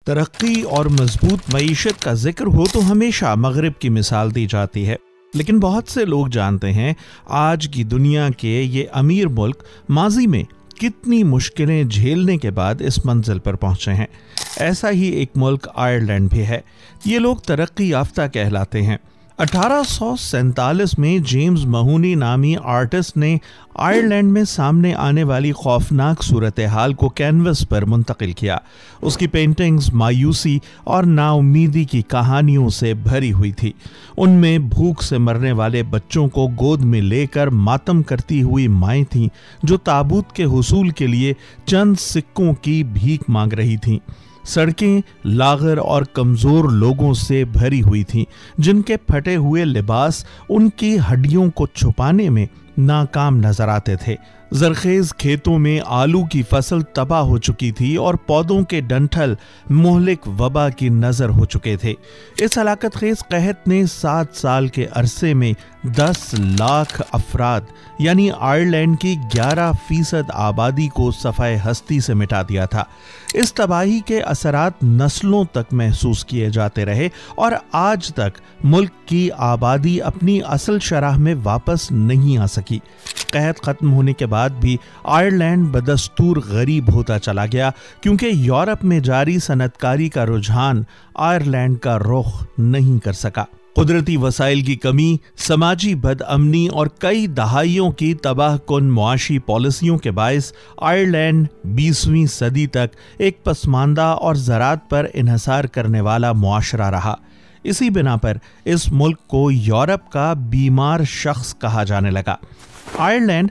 ترقی اور مضبوط معیشت کا ذکر ہو تو ہمیشہ مغرب کی مثال دی جاتی ہے، لیکن بہت سے لوگ جانتے ہیں آج کی دنیا کے یہ امیر ملک ماضی میں کتنی مشکلیں جھیلنے کے بعد اس منزل پر پہنچے ہیں۔ ایسا ہی ایک ملک آئرلینڈ بھی ہے۔ یہ لوگ ترقی یافتہ کہلاتے ہیں۔ 1847 میں جیمز مہونی نامی آرٹسٹ نے آئرلینڈ میں سامنے آنے والی خوفناک صورتحال کو کینوس پر منتقل کیا۔ اس کی پینٹنگز مایوسی اور نا امیدی کی کہانیوں سے بھری ہوئی تھی۔ ان میں بھوک سے مرنے والے بچوں کو گود میں لے کر ماتم کرتی ہوئی مائیں تھیں جو تابوت کے حصول کے لیے چند سکوں کی بھیک مانگ رہی تھیں۔ سڑکیں لاغر اور کمزور لوگوں سے بھری ہوئی تھیں جن کے پھٹے ہوئے لباس ان کی ہڈیوں کو چھپانے میں ناکام نظر آتے تھے۔ زرخیز کھیتوں میں آلو کی فصل تباہ ہو چکی تھی اور پودوں کے ڈنٹھل مہلک وبا کی نظر ہو چکے تھے۔ اس ہلاکت خیز قحط نے 7 سال کے عرصے میں 10 لاکھ افراد یعنی آئرلینڈ کی 11% آبادی کو صفحہ ہستی سے مٹا دیا تھا۔ اس تباہی کے اثرات نسلوں تک محسوس کیے جاتے رہے اور آج تک ملک کی آبادی اپنی اصل شرح میں واپس نہیں آ سکی۔ قحط ختم ہونے کے بعد بھی آئرلینڈ بدستور غریب ہوتا چلا گیا کیونکہ یورپ میں جاری صنعت کاری کا رجحان آئرلینڈ کا رخ نہیں کر سکا۔ قدرتی وسائل کی کمی، سماجی بد امنی اور کئی دہائیوں کی تباہ کن معاشی پالیسیوں کے باعث آئرلینڈ 20ویں صدی تک ایک پسماندہ اور زراعت پر انحصار کرنے والا معاشرہ رہا۔ اسی بنا پر اس ملک کو یورپ کا بیمار شخص کہا جانے لگا۔ آئرلینڈ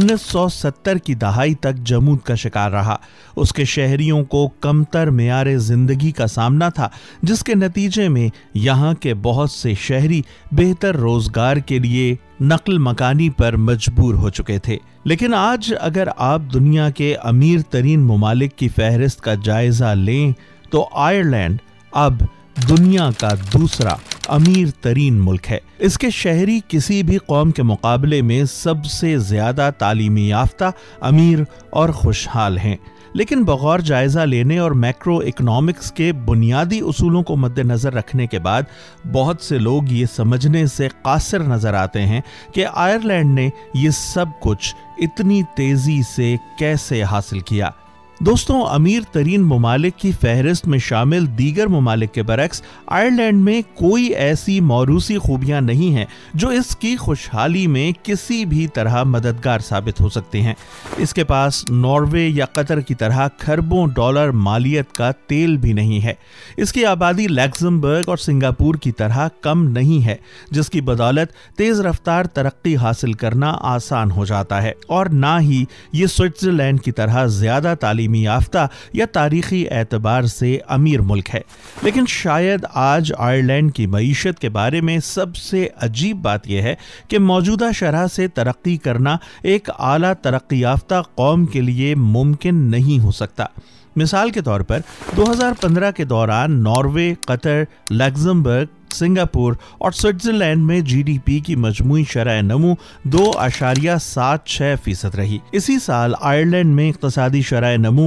1970 کی دہائی تک جمود کا شکار رہا۔ اس کے شہریوں کو کمتر معیار زندگی کا سامنا تھا جس کے نتیجے میں یہاں کے بہت سے شہری بہتر روزگار کے لیے نقل مکانی پر مجبور ہو چکے تھے۔ لیکن آج اگر آپ دنیا کے امیر ترین ممالک کی فہرست کا جائزہ لیں تو آئرلینڈ اب دنیا کا دوسرا امیر ترین ملک ہے۔ اس کے شہری کسی بھی قوم کے مقابلے میں سب سے زیادہ تعلیمی یافتہ، امیر اور خوشحال ہیں۔ لیکن بغور جائزہ لینے اور میکرو اکنامکس کے بنیادی اصولوں کو مد نظر رکھنے کے بعد بہت سے لوگ یہ سمجھنے سے قاصر نظر آتے ہیں کہ آئرلینڈ نے یہ سب کچھ اتنی تیزی سے کیسے حاصل کیا۔ دوستوں، امیر ترین ممالک کی فہرست میں شامل دیگر ممالک کے برعکس آئرلینڈ میں کوئی ایسی موروثی خوبیاں نہیں ہیں جو اس کی خوشحالی میں کسی بھی طرح مددگار ثابت ہو سکتے ہیں۔ اس کے پاس ناروے یا قطر کی طرح کھربوں ڈالر مالیت کا تیل بھی نہیں ہے۔ اس کی آبادی لگزمبرگ اور سنگاپور کی طرح کم نہیں ہے جس کی بدولت تیز رفتار ترقی حاصل کرنا آسان ہو جاتا ہے، اور نہ ہی یہ سوئٹزرلینڈ کی طرح زیادہ تعلیمی یافتہ یا تاریخی اعتبار سے امیر ملک ہے۔ لیکن شاید آج آئرلینڈ کی معیشت کے بارے میں سب سے عجیب بات یہ ہے کہ موجودہ شرح سے ترقی کرنا ایک اعلیٰ ترقی یافتہ قوم کے لیے ممکن نہیں ہو سکتا۔ مثال کے طور پر 2015 کے دوران ناروے، قطر، لگزمبرگ، سنگاپور اور سوئٹزرلینڈ میں جی ڈی پی کی مجموعی شرح نمو 2.76% رہی۔ اسی سال آئرلینڈ میں اقتصادی شرح نمو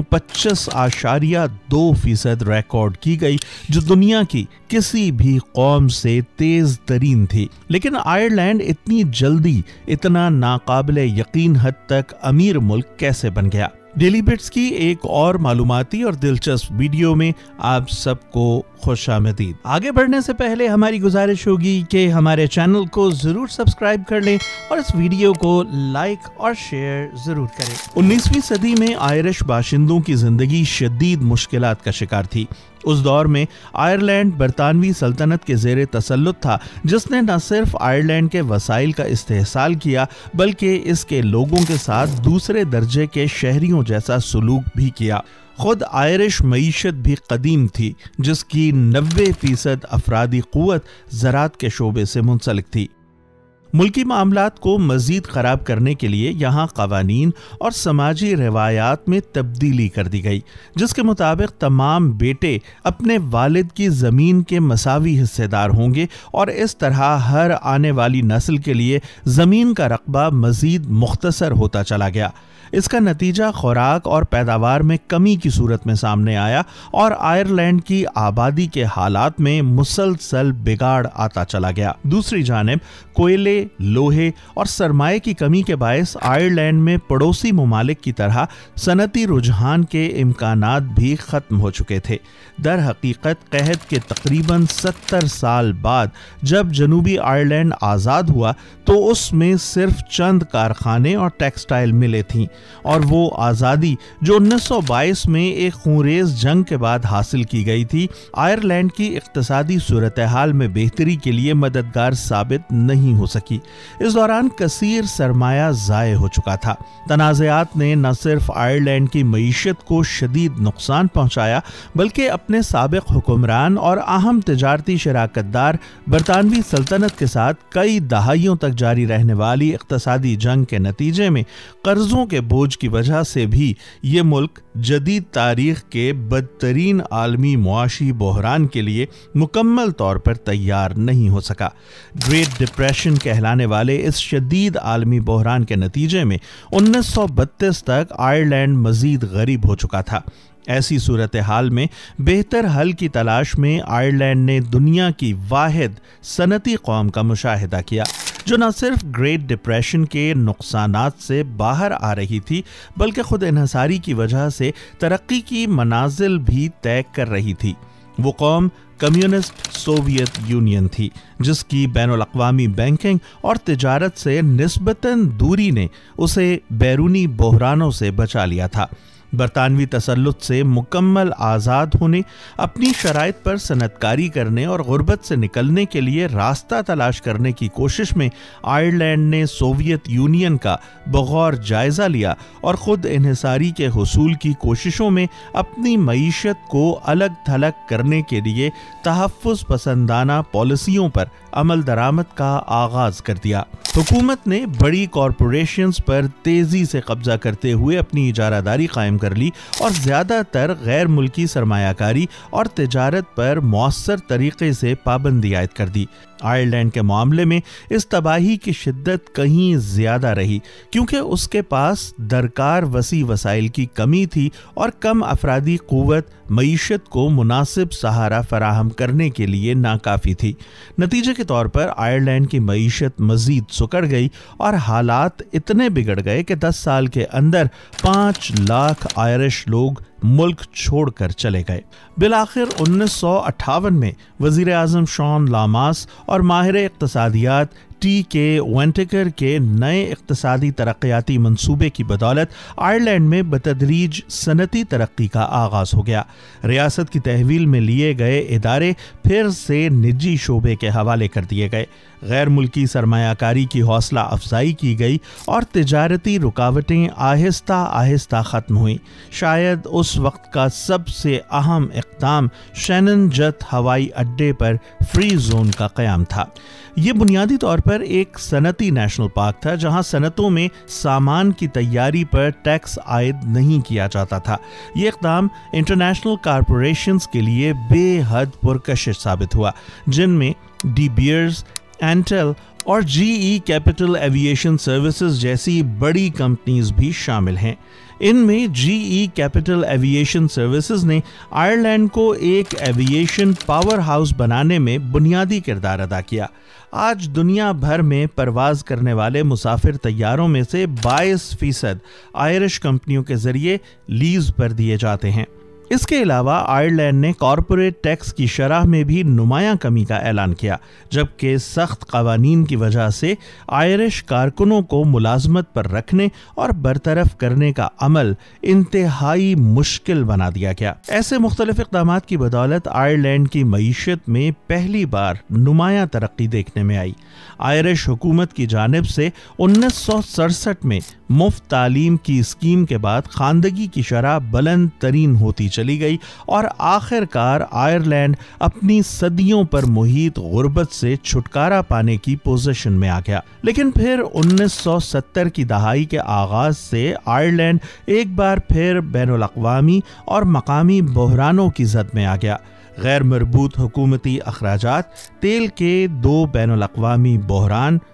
25.2% ریکارڈ کی گئی جو دنیا کی کسی بھی قوم سے تیز ترین تھی۔ لیکن آئرلینڈ اتنی جلدی اتنا ناقابل یقین حد تک امیر ملک کیسے بن گیا؟ ڈیلی بٹس کی ایک اور معلوماتی اور دلچسپ ویڈیو میں آپ سب کو خوش آمدید۔ آگے بڑھنے سے پہلے ہماری گزارش ہوگی کہ ہمارے چینل کو ضرور سبسکرائب کر لیں اور اس ویڈیو کو لائک اور شیئر ضرور کریں۔ 19ویں صدی میں آئرش باشندوں کی زندگی شدید مشکلات کا شکار تھی۔ اس دور میں آئرلینڈ برطانوی سلطنت کے زیر تسلط تھا جس نے نہ صرف آئرلینڈ کے وسائل کا استحصال کیا بلکہ اس کے لوگوں کے ساتھ دوسرے درجے کے شہریوں جیسا سلوک بھی کیا۔ خود آئرش معیشت بھی قدیم تھی جس کی 90% افرادی قوت زراعت کے شعبے سے منسلک تھی۔ ملکی معاملات کو مزید خراب کرنے کے لیے یہاں قوانین اور سماجی روایات میں تبدیلی کر دی گئی جس کے مطابق تمام بیٹے اپنے والد کی زمین کے مساوی حصے دار ہوں گے اور اس طرح ہر آنے والی نسل کے لیے زمین کا رقبہ مزید مختصر ہوتا چلا گیا۔ اس کا نتیجہ خوراک اور پیداوار میں کمی کی صورت میں سامنے آیا اور آئرلینڈ کی آبادی کے حالات میں مسلسل بگاڑ آتا چلا گیا۔ دوسری جانب کوئلے، لوہے اور سرمایہ کی کمی کے باعث آئرلینڈ میں پڑوسی ممالک کی طرح صنعتی رجحان کے امکانات بھی ختم ہو چکے تھے۔ در حقیقت قحط کے تقریباً 70 سال بعد جب جنوبی آئرلینڈ آزاد ہوا تو اس میں صرف چند کارخانے اور ٹیکسٹائل ملیں تھیں، اور وہ آزادی جو 1922 میں ایک خونریز جنگ کے بعد حاصل کی گئی تھی آئرلینڈ کی اقتصادی صورتحال میں بہتری کے لیے مددگار ثابت نہیں ہو سکی۔ اس دوران کثیر سرمایہ ضائع ہو چکا تھا۔ تنازعات نے نہ صرف آئرلینڈ کی معیشت کو شدید نقصان پہنچایا بلکہ اپنے سابق حکمران اور اہم تجارتی شراکت دار برطانوی سلطنت کے ساتھ کئی دہائیوں تک جاری رہنے والی اقتصادی جنگ کے نتیجے میں قرضوں کے بوجھ کی وجہ سے بھی یہ ملک جدید تاریخ کے بدترین عالمی معاشی بحران کے لیے مکمل طور پر تیار نہیں ہو سکا۔ گریٹ ڈپریشن کہلانے والے اس شدید عالمی بحران کے نتیجے میں 1932 تک آئرلینڈ مزید غریب ہو چکا تھا۔ ایسی صورتحال میں بہتر حل کی تلاش میں آئرلینڈ نے دنیا کی واحد صنعتی قوم کا مشاہدہ کیا جو نہ صرف گریٹ ڈپریشن کے نقصانات سے باہر آ رہی تھی بلکہ خود انحصاری کی وجہ سے ترقی کی منازل بھی طے کر رہی تھی۔ وہ قوم کمیونسٹ سوویت یونین تھی جس کی بین الاقوامی بینکنگ اور تجارت سے نسبتاً دوری نے اسے بیرونی بحرانوں سے بچا لیا تھا۔ برطانوی تسلط سے مکمل آزاد ہونے، اپنی شرائط پر صنعت کاری کرنے اور غربت سے نکلنے کے لیے راستہ تلاش کرنے کی کوشش میں آئرلینڈ نے سوویت یونین کا بغور جائزہ لیا اور خود انحصاری کے حصول کی کوششوں میں اپنی معیشت کو الگ تھلگ کرنے کے لیے تحفظ پسندانہ پالیسیوں پر عمل درآمد کا آغاز کر دیا۔ حکومت نے بڑی کارپوریشنز پر تیزی سے قبضہ کرتے ہوئے اپنی اجارہ داری قائم کر لی اور زیادہ تر غیر ملکی سرمایہ کاری اور تجارت پر مؤثر طریقے سے پابندی عائد کر دی۔ آئرلینڈ کے معاملے میں اس تباہی کی شدت کہیں زیادہ رہی کیونکہ اس کے پاس درکار وسیع وسائل کی کمی تھی اور کم افرادی قوت معیشت کو مناسب سہارا فراہم کرنے کے لیے ناکافی تھی۔ نتیجے کے طور پر آئرلینڈ کی معیشت مزید سکڑ گئی اور حالات اتنے بگڑ گئے کہ 10 سال کے اندر 5 لاکھ آئرش لوگ ملک چھوڑ کر چلے گئے۔ بالآخر 1958 میں وزیر اعظم شان لاماس اور ماہر اقتصادیات ٹی کے وینٹیکر کے نئے اقتصادی ترقیاتی منصوبے کی بدولت آئرلینڈ میں بتدریج صنعتی ترقی کا آغاز ہو گیا۔ ریاست کی تحویل میں لیے گئے ادارے پھر سے نجی شعبے کے حوالے کر دیے گئے، غیر ملکی سرمایہ کاری کی حوصلہ افزائی کی گئی اور تجارتی رکاوٹیں آہستہ آہستہ ختم ہوئیں۔ شاید اس وقت کا سب سے اہم اقدام شینن جت ہوائی اڈے پر فری زون کا قیام تھا۔ یہ بنیادی طور پر ایک صنعتی نیشنل پارک تھا جہاں صنعتوں میں سامان کی تیاری پر ٹیکس عائد نہیں کیا جاتا تھا۔ یہ اقدام انٹرنیشنل کارپوریشنز کے لیے بے حد پرکشش ثابت ہوا، جن میں ڈی بیئرز، اینٹل اور G E Capital Aviation Services جیسی بڑی کمپنیز بھی شامل ہیں۔ ان میں G E Capital Aviation Services نے آئرلینڈ کو ایک ایوییشن پاور ہاؤس بنانے میں بنیادی کردار ادا کیا۔ آج دنیا بھر میں پرواز کرنے والے مسافر طیاروں میں سے 22% آئرش کمپنیوں کے ذریعے لیز پر دیے جاتے ہیں۔ اس کے علاوہ آئرلینڈ نے کارپوریٹ ٹیکس کی شرح میں بھی نمایاں کمی کا اعلان کیا، جبکہ سخت قوانین کی وجہ سے آئرش کارکنوں کو ملازمت پر رکھنے اور برطرف کرنے کا عمل انتہائی مشکل بنا دیا گیا۔ ایسے مختلف اقدامات کی بدولت آئرلینڈ کی معیشت میں پہلی بار نمایاں ترقی دیکھنے میں آئی۔ آئرش حکومت کی جانب سے 1967 میں مفت تعلیم کی اسکیم کے بعد خواندگی کی شرح بلند ترین ہوتی چلی گئی اور آخر کار آئرلینڈ اپنی صدیوں پر محیط غربت سے چھٹکارا پانے کی پوزیشن میں آ گیا۔ لیکن پھر 1970 کی دہائی کے آغاز سے آئرلینڈ ایک بار پھر بین الاقوامی اور مقامی بحرانوں کی زد میں آ گیا۔ غیر مربوط حکومتی اخراجات، تیل کے 2 بین الاقوامی بحران،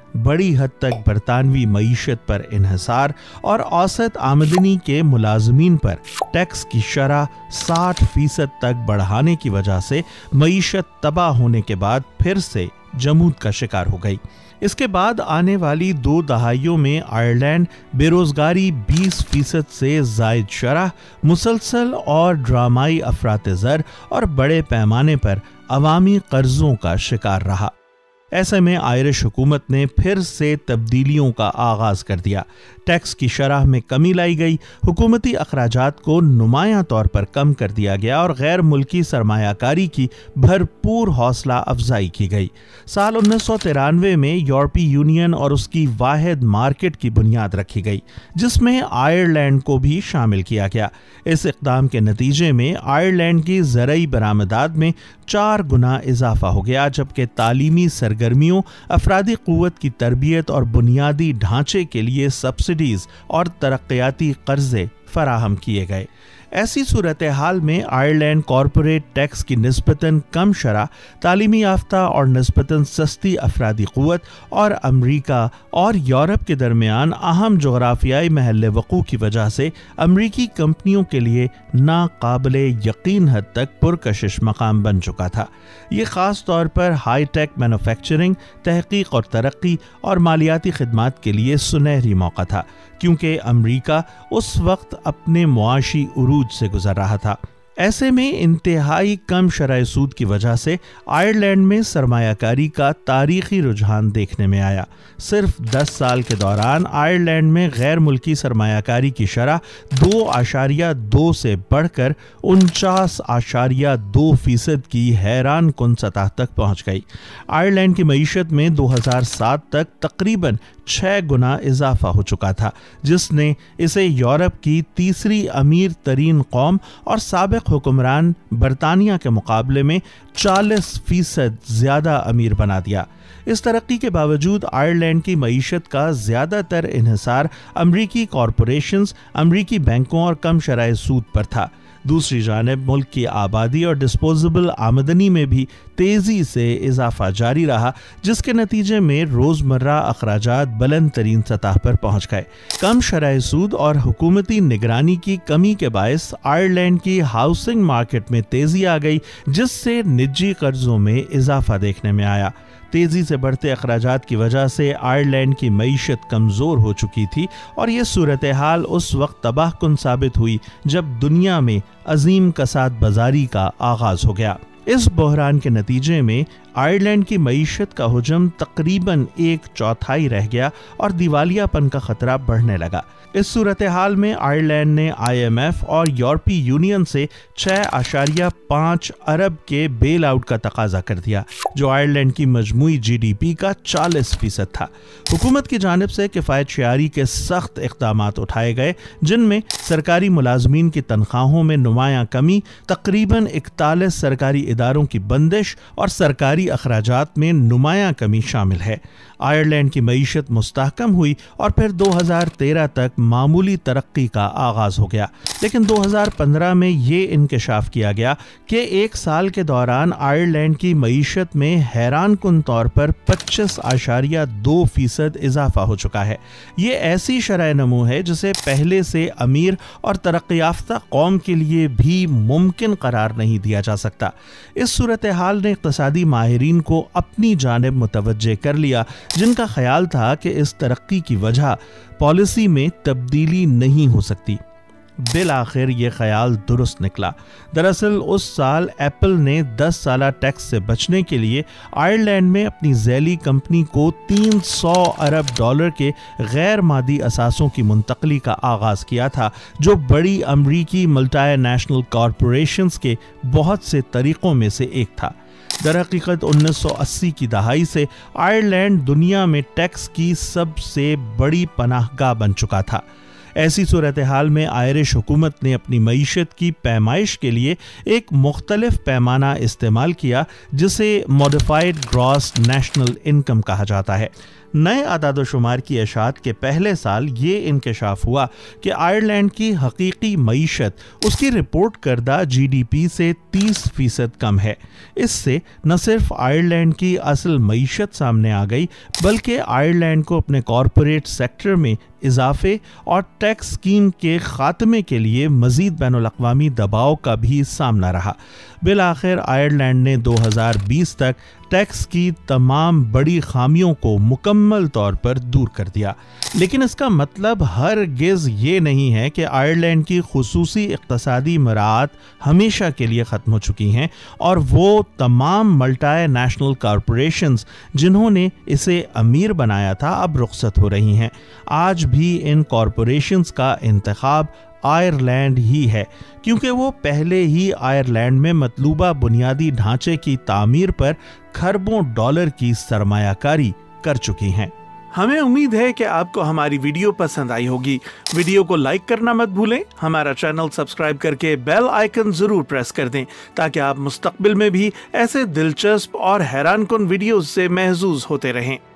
بڑی حد تک برطانوی معیشت پر انحصار اور اوسط آمدنی کے ملازمین پر ٹیکس کی شرح 60% تک بڑھانے کی وجہ سے معیشت تباہ ہونے کے بعد پھر سے جمود کا شکار ہو گئی۔ اس کے بعد آنے والی 2 دہائیوں میں آئرلینڈ بے روزگاری 20% سے زائد شرح، مسلسل اور ڈرامائی افراط زر اور بڑے پیمانے پر عوامی قرضوں کا شکار رہا۔ ایسے میں آئرش حکومت نے پھر سے تبدیلیوں کا آغاز کر دیا۔ ٹیکس کی شرح میں کمی لائی گئی، حکومتی اخراجات کو نمایاں طور پر کم کر دیا گیا اور غیر ملکی سرمایہ کاری کی بھرپور حوصلہ افزائی کی گئی۔ سال 1993 میں یورپی یونین اور اس کی واحد مارکیٹ کی بنیاد رکھی گئی، جس میں آئرلینڈ کو بھی شامل کیا گیا۔ اس اقدام کے نتیجے میں آئرلینڈ کی زرعی برآمدات میں 4 گنا اضافہ ہو گیا، جبکہ تعلیمی سرگرمیوں، افرادی قوت کی تربیت اور بنیادی ڈھانچے کے لیے سبسڈیز اور ترقیاتی قرضے فراہم کیے گئے۔ ایسی صورتحال میں آئرلینڈ کارپوریٹ ٹیکس کی نسبتاً کم شرح، تعلیمی یافتہ اور نسبتاً سستی افرادی قوت اور امریکہ اور یورپ کے درمیان اہم جغرافیائی محل وقوع کی وجہ سے امریکی کمپنیوں کے لیے ناقابل یقین حد تک پرکشش مقام بن چکا تھا۔ یہ خاص طور پر ہائی ٹیک مینوفیکچرنگ، تحقیق اور ترقی اور مالیاتی خدمات کے لیے سنہری موقع تھا، کیونکہ امریکہ اس وقت اپنے معاشی عروج سے گزر رہا تھا۔ ایسے میں انتہائی کم شرح سود کی وجہ سے آئرلینڈ میں سرمایہ کاری کا تاریخی رجحان دیکھنے میں آیا۔ صرف 10 سال کے دوران آئرلینڈ میں غیر ملکی سرمایہ کاری کی شرح 2.2 سے بڑھ کر 49.2% کی حیران کن سطح تک پہنچ گئی۔ آئرلینڈ کی معیشت میں 2007 تک تقریباً 6 گنا اضافہ ہو چکا تھا، جس نے اسے یورپ کی تیسری امیر ترین قوم اور سابق حکمران برطانیہ کے مقابلے میں 40% زیادہ امیر بنا دیا۔ اس ترقی کے باوجود آئرلینڈ کی معیشت کا زیادہ تر انحصار امریکی کارپوریشنز، امریکی بینکوں اور کم شرح سود پر تھا۔ دوسری جانب ملک کی آبادی اور ڈسپوزیبل آمدنی میں بھی تیزی سے اضافہ جاری رہا، جس کے نتیجے میں روزمرہ اخراجات بلند ترین سطح پر پہنچ گئے۔ کم شرح سود اور حکومتی نگرانی کی کمی کے باعث آئرلینڈ کی ہاؤسنگ مارکیٹ میں تیزی آ گئی، جس سے نجی قرضوں میں اضافہ دیکھنے میں آیا۔ تیزی سے بڑھتے اخراجات کی وجہ سے آئرلینڈ کی معیشت کمزور ہو چکی تھی اور یہ صورتحال اس وقت تباہ کن ثابت ہوئی جب دنیا میں عظیم کساد بازاری کا آغاز ہو گیا۔ اس بحران کے نتیجے میں آئرلینڈ کی معیشت کا حجم تقریباً 1/4 رہ گیا اور دیوالیہ پن کا خطرہ بڑھنے لگا۔ اس صورتحال میں آئرلینڈ نے IMF اور یورپی یونین سے 6.5 ارب کے بیل آؤٹ کا تقاضا کر دیا، جو آئرلینڈ کی مجموعی GDP کا 40% تھا۔ حکومت کی جانب سے کفایت شعاری کے سخت اقدامات اٹھائے گئے، جن میں سرکاری ملازمین کی تنخواہوں میں نمایاں کمی، تقریباً 41 سرکاری اداروں کی بندش اور سرکاری اخراجات میں نمایاں کمی شامل ہے۔ آئرلینڈ کی معیشت مستحکم ہوئی اور پھر 2013 تک معمولی ترقی کا آغاز ہو گیا، لیکن 2015 میں یہ انکشاف کیا گیا کہ 1 سال کے دوران آئرلینڈ کی معیشت میں حیران کن طور پر 25.2% اضافہ ہو چکا ہے۔ یہ ایسی شرح نمو ہے جسے پہلے سے امیر اور ترقی یافتہ قوم کے لیے بھی ممکن قرار نہیں دیا جا سکتا۔ اس صورتحال نے اقتصادی ماہرین کو اپنی جانب متوجہ کر لیا، جن کا خیال تھا کہ اس ترقی کی وجہ پالیسی میں تبدیلی نہیں ہو سکتی۔ بالآخر یہ خیال درست نکلا۔ دراصل اس سال ایپل نے 10 سالہ ٹیکس سے بچنے کے لیے آئرلینڈ میں اپنی ذیلی کمپنی کو $300 ارب کے غیر مادی اثاثوں کی منتقلی کا آغاز کیا تھا، جو بڑی امریکی ملٹی نیشنل کارپوریشنز کے بہت سے طریقوں میں سے ایک تھا۔ در حقیقت 1980 کی دہائی سے آئرلینڈ دنیا میں ٹیکس کی سب سے بڑی پناہ گاہ بن چکا تھا۔ ایسی صورتحال میں آئرش حکومت نے اپنی معیشت کی پیمائش کے لیے ایک مختلف پیمانہ استعمال کیا، جسے موڈیفائڈ گراس نیشنل انکم کہا جاتا ہے۔ नए आदादोशुमार की अशात के पहले साल ये इंकशाफ हुआ कि आयरलैंड की हकीकी मईशत उसकी रिपोर्ट करदा GDP से 30% कम है। इससे न सिर्फ आयरलैंड की असल मईशत सामने आ गई, बल्कि आयरलैंड को अपने कॉरपोरेट सेक्टर में इजाफे और टैक्स स्कीम के खात्मे के लिए मजीद बैनुल-अक़वामी दबाव का भी सामना रहा। बिलाखिर आयरलैंड ने 2020 तक टैक्स की तमाम बड़ी खामियों को मुकम्मल तौर पर दूर कर दिया। लेकिन इसका मतलब हरगिज़ ये नहीं है कि आयरलैंड की खुसूसी इक़्तिसादी मराहत हमेशा के लिए ख़त्म हो चुकी हैं और वो तमाम मल्टी नेशनल कॉरपोरेशंस जिन्होंने इसे अमीर बनाया था अब रुखसत हो रही हैं। आज भी इन कॉरपोरेशंस का इंतखाब आयरलैंड ही है, क्योंकि वो पहले ही आयरलैंड में मतलूबा बुनियादी ढांचे की तामीर पर खरबों डॉलर की सरमायाकारी कर चुकी हैं। हमें उम्मीद है कि आपको हमारी वीडियो पसंद आई होगी। वीडियो को लाइक करना मत भूलें, हमारा चैनल सब्सक्राइब करके बेल आइकन जरूर प्रेस कर दें ताकि आप मुस्तकबिल में भी ऐसे दिलचस्प और हैरानकुन वीडियोस से महजूज होते रहें।